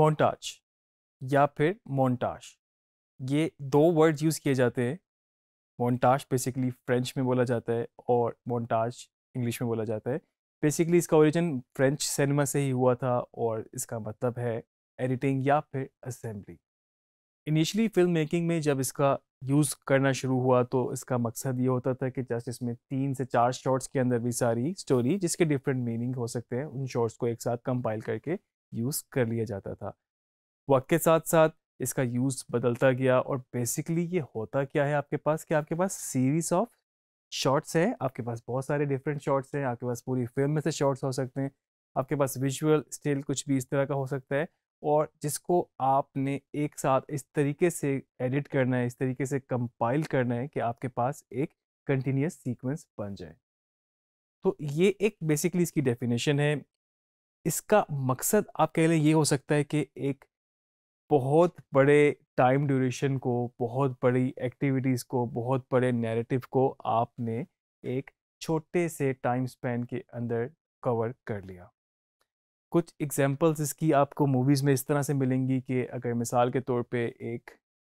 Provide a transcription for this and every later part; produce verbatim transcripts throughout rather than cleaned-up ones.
Montage या फिर montage, ये दो वर्ड्स यूज़ किए जाते हैं। मोन्टाज बेसिकली फ्रेंच में बोला जाता है और मोन्टाज इंग्लिश में बोला जाता है। बेसिकली इसका ओरिजिन फ्रेंच सिनेमा से ही हुआ था और इसका मतलब है एडिटिंग या फिर असेंबली। इनिशियली फिल्म मेकिंग में जब इसका यूज़ करना शुरू हुआ तो इसका मकसद ये होता था कि जस्ट इसमें तीन से चार शॉर्ट्स के अंदर भी सारी स्टोरी जिसके डिफरेंट मीनिंग हो सकते हैं उन शॉर्ट्स को एक साथ कंपाइल करके यूज़ कर लिया जाता था। वक्त के साथ साथ इसका यूज़ बदलता गया और बेसिकली ये होता क्या है आपके पास कि आपके पास सीरीज ऑफ शॉर्ट्स है, आपके पास बहुत सारे डिफरेंट शॉर्ट्स हैं, आपके पास पूरी फिल्म में से शॉर्ट्स हो सकते हैं, आपके पास विजुअल स्टिल कुछ भी इस तरह का हो सकता है और जिसको आपने एक साथ इस तरीके से एडिट करना है, इस तरीके से कंपाइल करना है कि आपके पास एक कंटिन्यूस सीक्वेंस बन जाए। तो ये एक बेसिकली इसकी डेफिनेशन है। इसका मकसद आप कह लें ये हो सकता है कि एक बहुत बड़े टाइम ड्यूरेशन को, बहुत बड़ी एक्टिविटीज़ को, बहुत बड़े नैरेटिव को आपने एक छोटे से टाइम स्पैन के अंदर कवर कर लिया। कुछ एग्जांपल्स इसकी आपको मूवीज़ में इस तरह से मिलेंगी कि अगर मिसाल के तौर पे एक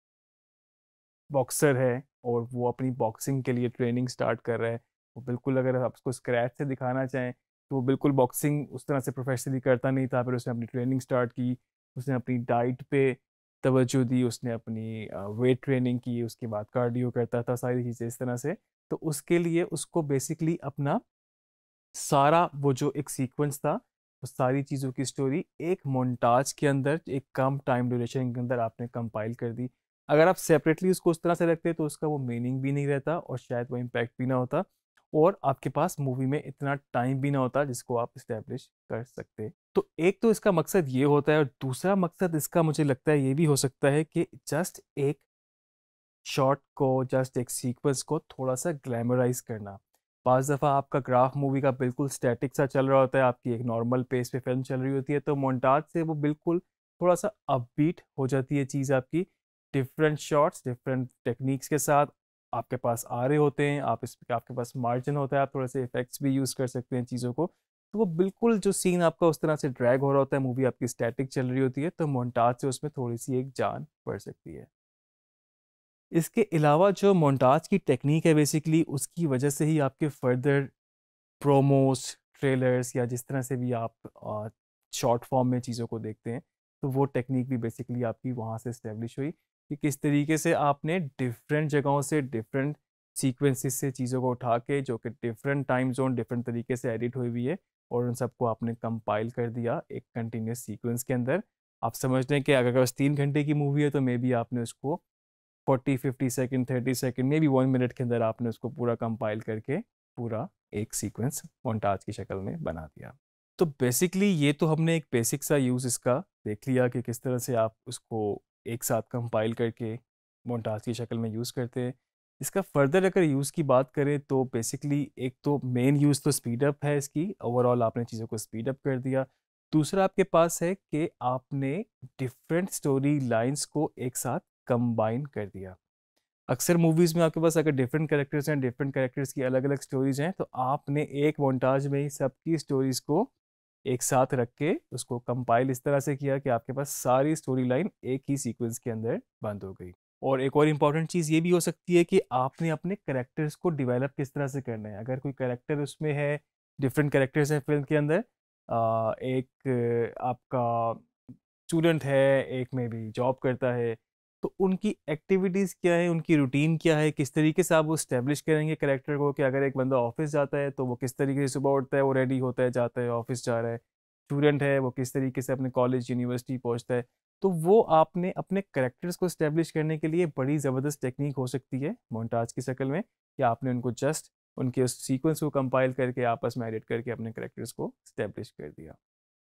बॉक्सर है और वो अपनी बॉक्सिंग के लिए ट्रेनिंग स्टार्ट कर रहा है, वो बिल्कुल अगर आप उसको स्क्रैच से दिखाना चाहें तो वो बिल्कुल बॉक्सिंग उस तरह से प्रोफेशनली करता नहीं था। फिर उसने अपनी ट्रेनिंग स्टार्ट की, उसने अपनी डाइट पे तवज्जो दी, उसने अपनी वेट ट्रेनिंग की, उसके बाद कार्डियो करता था, सारी चीज़ें इस तरह से। तो उसके लिए उसको बेसिकली अपना सारा वो जो एक सीक्वेंस था, वो सारी चीज़ों की स्टोरी एक मोन्टाज के अंदर एक कम टाइम ड्यूरेशन के अंदर आपने कंपाइल कर दी। अगर आप सेपरेटली उसको उस तरह से रखते तो उसका वो मीनिंग भी नहीं रहता और शायद वो इम्पैक्ट भी ना होता और आपके पास मूवी में इतना टाइम भी ना होता जिसको आप इस्टेब्लिश कर सकते। तो एक तो इसका मकसद ये होता है और दूसरा मकसद इसका मुझे लगता है ये भी हो सकता है कि जस्ट एक शॉट को, जस्ट एक सीक्वेंस को थोड़ा सा ग्लैमराइज करना। पाँच दफ़ा आपका ग्राफ मूवी का बिल्कुल स्टैटिक सा चल रहा होता है, आपकी एक नॉर्मल पेस पे फिल्म चल रही होती है, तो मोन्टाज से वो बिल्कुल थोड़ा सा अपबीट हो जाती है चीज़ आपकी। डिफरेंट शॉट्स, डिफरेंट टेक्निक्स के साथ आपके पास आ रहे होते हैं, आप इस आपके पास मार्जिन होता है, आप थोड़े से इफेक्ट्स भी यूज़ कर सकते हैं चीज़ों को। तो वो बिल्कुल जो सीन आपका उस तरह से ड्रैग हो रहा होता है, मूवी आपकी स्टैटिक चल रही होती है, तो मोन्टाज से उसमें थोड़ी सी एक जान पड़ सकती है। इसके अलावा जो मोन्टाज की टेक्निक है बेसिकली उसकी वजह से ही आपके फर्दर प्रोमोस, ट्रेलर्स या जिस तरह से भी आप शॉर्ट फॉर्म में चीज़ों को देखते हैं, तो वो टेक्निक भी बेसिकली आपकी वहाँ से इस्टेब्लिश हुई कि किस तरीके से आपने डिफरेंट जगहों से, डिफरेंट सीक्वेंसेस से चीज़ों को उठा के जो कि डिफरेंट टाइम जोन, डिफरेंट तरीके से एडिट हुई हुई है और उन सबको आपने कंपाइल कर दिया एक कंटिन्यूस सीक्वेंस के अंदर। आप समझ लें कि अगर बस तीन घंटे की मूवी है तो मे बी आपने उसको forty fifty second, thirty second, maybe one minute के अंदर आपने उसको पूरा कंपाइल करके पूरा एक सीक्वेंस मोन्टाज की शक्ल में बना दिया। तो बेसिकली ये तो हमने एक बेसिक सा यूज़ इसका देख लिया कि किस तरह से आप उसको एक साथ कंपाइल करके मोन्टाज की शक्ल में यूज़ करते हैं। इसका फर्दर अगर यूज़ की बात करें तो बेसिकली एक तो मेन यूज़ तो स्पीड अप है इसकी, ओवरऑल आपने चीज़ों को स्पीड अप कर दिया। दूसरा आपके पास है कि आपने डिफरेंट स्टोरी लाइंस को एक साथ कंबाइन कर दिया। अक्सर मूवीज़ में आपके पास अगर डिफरेंट कैरेक्टर्स हैं, डिफरेंट कैरेक्टर्स की अलग-अलग स्टोरीज़ हैं, तो आपने एक मोन्टाज में ही सबकी स्टोरीज़ को एक साथ रख के उसको कंपाइल इस तरह से किया कि आपके पास सारी स्टोरी लाइन एक ही सीक्वेंस के अंदर बंद हो गई। और एक और इम्पॉर्टेंट चीज़ ये भी हो सकती है कि आपने अपने कैरेक्टर्स को डेवलप किस तरह से करना है। अगर कोई कैरेक्टर उसमें है, डिफरेंट कैरेक्टर्स हैं फ़िल्म के अंदर, अ, एक आपका स्टूडेंट है, एक में भी जॉब करता है, तो उनकी एक्टिविटीज़ क्या है, उनकी रूटीन क्या है, किस तरीके से आप वो एस्टेब्लिश करेंगे कैरेक्टर को कि अगर एक बंदा ऑफिस जाता है तो वो किस तरीके से सुबह उठता है, वो रेडी होता है, जाता है, ऑफिस जा रहा है। स्टूडेंट है, वो किस तरीके से अपने कॉलेज, यूनिवर्सिटी पहुँचता है। तो वो आपने अपने कैरेक्टर्स को एस्टेब्लिश करने के लिए बड़ी ज़बरदस्त टेक्निक हो सकती है मोन्टाज की शक्ल में, या आपने उनको जस्ट उनके उस सीक्वेंस को कंपाइल करके आपस में एडिट करके अपने कैरेक्टर्स को एस्टेब्लिश कर दिया।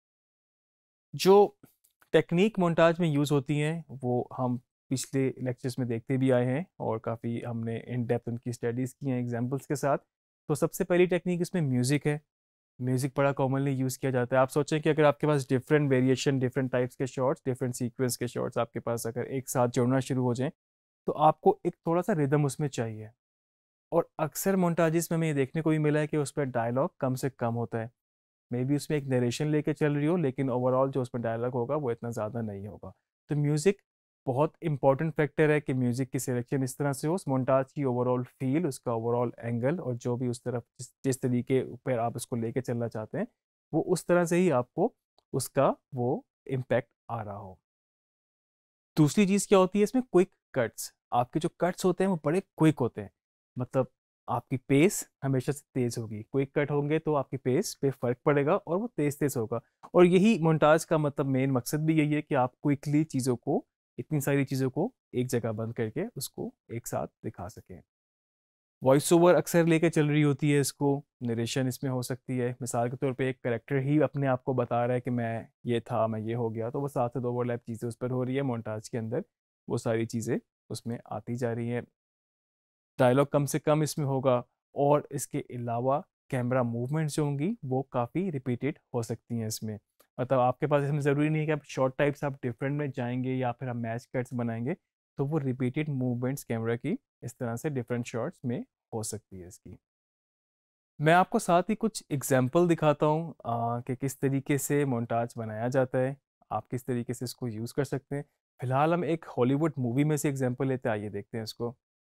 जो टेक्निक मोन्टाज में यूज़ होती हैं वो हम पिछले लेक्चर्स में देखते भी आए हैं और काफ़ी हमने इन डेप्थ उनकी स्टडीज़ की हैं एग्जांपल्स के साथ। तो सबसे पहली टेक्निक इसमें म्यूज़िक है। म्यूज़िक बड़ा कॉमनली यूज़ किया जाता है। आप सोचें कि अगर आपके पास डिफरेंट वेरिएशन, डिफरेंट टाइप्स के शॉट्स, डिफरेंट सीक्वेंस के शॉट्स आपके पास अगर एक साथ जुड़ना शुरू हो जाएँ, तो आपको एक थोड़ा-सा रिदम उसमें चाहिए। और अक्सर मोन्टाजेस में हमें ये देखने को भी मिला है कि उस पे डायलॉग कम से कम होता है। मे बी उसमें एक नरेशन लेके चल रही हो, लेकिन ओवरऑल जो उसमें डायलॉग होगा वो इतना ज़्यादा नहीं होगा। तो म्यूज़िक बहुत इंपॉर्टेंट फैक्टर है कि म्यूज़िक की सिलेक्शन इस तरह से हो, उस मोन्टाज की ओवरऑल फील, उसका ओवरऑल एंगल और जो भी उस तरफ जिस जिस तरीके पर आप उसको लेके चलना चाहते हैं, वो उस तरह से ही आपको उसका वो इम्पैक्ट आ रहा हो। दूसरी चीज़ क्या होती है इसमें, क्विक कट्स। आपके जो कट्स होते हैं वो बड़े क्विक होते हैं, मतलब आपकी पेस हमेशा से तेज़ होगी। क्विक कट होंगे तो आपकी पेस पे फ़र्क पड़ेगा और वो तेज़-तेज़ होगा। और यही मोन्टाज का मतलब मेन मकसद भी यही है कि आप क्विकली चीज़ों को, इतनी सारी चीज़ों को एक जगह बंद करके उसको एक साथ दिखा सकें। वॉइस ओवर अक्सर लेके चल रही होती है इसको, नरेशन इसमें हो सकती है। मिसाल के तौर पे एक कैरेक्टर ही अपने आप को बता रहा है कि मैं ये था, मैं ये हो गया, तो वो साथ साथ ओवरलैप चीज़ें उस पर हो रही है मोन्टाज के अंदर, वो सारी चीज़ें उसमें आती जा रही हैं। डायलॉग कम से कम इसमें होगा और इसके अलावा कैमरा मूवमेंट्स जो होंगी वो काफ़ी रिपीटेड हो सकती हैं इसमें। मतलब आपके पास इसमें ज़रूरी नहीं है कि आप शॉर्ट टाइप्स आप डिफरेंट में जाएँगे या फिर आप मैच कट्स बनाएँगे, तो वो रिपीटेड मूवमेंट्स कैमरा की इस तरह से डिफरेंट शॉट्स में हो सकती है इसकी। मैं आपको साथ ही कुछ एग्जाम्पल दिखाता हूँ अ, कि किस तरीके से मोन्टाज बनाया जाता है, आप किस तरीके से इसको यूज़ कर सकते हैं। फिलहाल हम एक हॉलीवुड मूवी में से एग्जाम्पल लेते हैं, आइए देखते हैं इसको।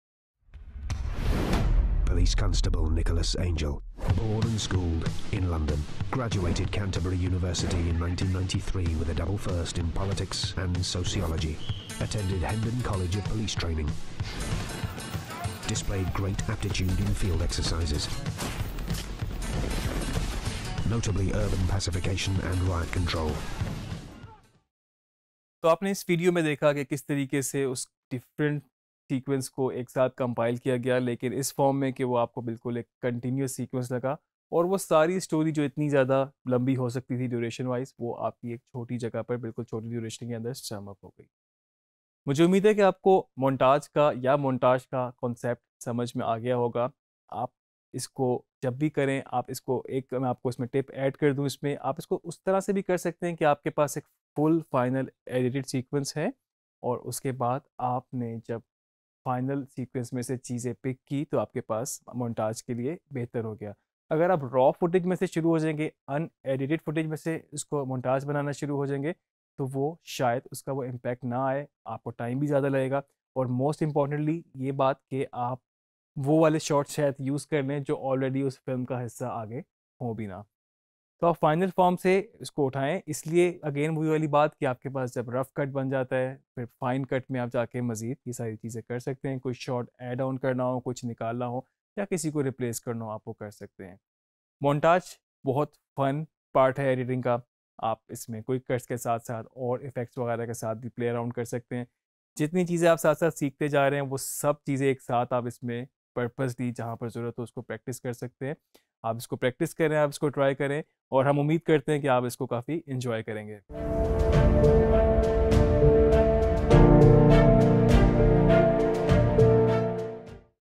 Police Constable Nicholas Angel, born and schooled in London, graduated Canterbury University in nineteen ninety-three with a double first in politics and sociology, attended Hendon College of Police Training, displayed great aptitude in field exercises, notably urban pacification and riot control. तो आपने इस video में देखा कि किस तरीके से उस डिफरेंट सीक्वेंस को एक साथ कंपाइल किया गया, लेकिन इस फॉर्म में कि वो आपको बिल्कुल एक कंटिन्यूस सीक्वेंस लगा और वो सारी स्टोरी जो इतनी ज़्यादा लंबी हो सकती थी ड्यूरेशन वाइज, वो आपकी एक छोटी जगह पर बिल्कुल छोटी ड्यूरेशन के अंदर सम अप हो गई। मुझे उम्मीद है कि आपको मोन्टाज का या मोन्टाज का कॉन्सेप्ट समझ में आ गया होगा। आप इसको जब भी करें, आप इसको एक मैं आपको इसमें टिप ऐड कर दूं, इसमें आप इसको उस तरह से भी कर सकते हैं कि आपके पास एक फुल फाइनल एडिटेड सीक्वेंस है और उसके बाद आपने जब फाइनल सीक्वेंस में से चीज़ें पिक की तो आपके पास मोन्टाज के लिए बेहतर हो गया। अगर आप रॉ फुटेज में से शुरू हो जाएंगे, अनएडिटेड फुटेज में से इसको मोन्टाज बनाना शुरू हो जाएंगे, तो वो शायद उसका वो इम्पैक्ट ना आए, आपको टाइम भी ज़्यादा लगेगा और मोस्ट इम्पॉर्टेंटली ये बात कि आप वो वाले शॉट शायद यूज़ कर लें जो ऑलरेडी उस फिल्म का हिस्सा आगे हो भी ना। तो आप फाइनल फॉर्म से इसको उठाएं, इसलिए अगेन वही वाली बात कि आपके पास जब रफ कट बन जाता है फिर फाइन कट में आप जाके मज़ीद ये सारी चीज़ें कर सकते हैं। कोई शॉट ऐड ऑन करना हो, कुछ निकालना हो या किसी को रिप्लेस करना हो, आप वो कर सकते हैं। मोन्टाज बहुत फन पार्ट है एडिटिंग का। आप इसमें क्विक कट्स के साथ साथ और इफ़ेक्ट्स वगैरह के साथ भी प्ले अराउंड कर सकते हैं। जितनी चीज़ें आप साथ साथ सीखते जा रहे हैं वो सब चीज़ें एक साथ आप इसमें पर्पसली जहाँ पर ज़रूरत हो उसको प्रैक्टिस कर सकते हैं। आप इसको प्रैक्टिस करें, आप इसको ट्राई करें और हम उम्मीद करते हैं कि आप इसको काफ़ी इंजॉय करेंगे।